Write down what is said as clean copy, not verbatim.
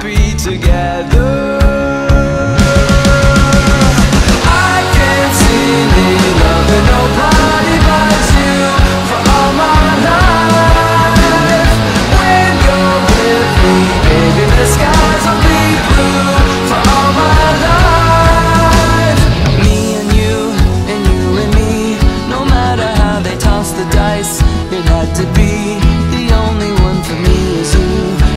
be together. I can't see me loving nobody but you for all my life. When you're with me, baby, the skies will be blue for all my life. Me and you and me, no matter how they toss the dice, it had to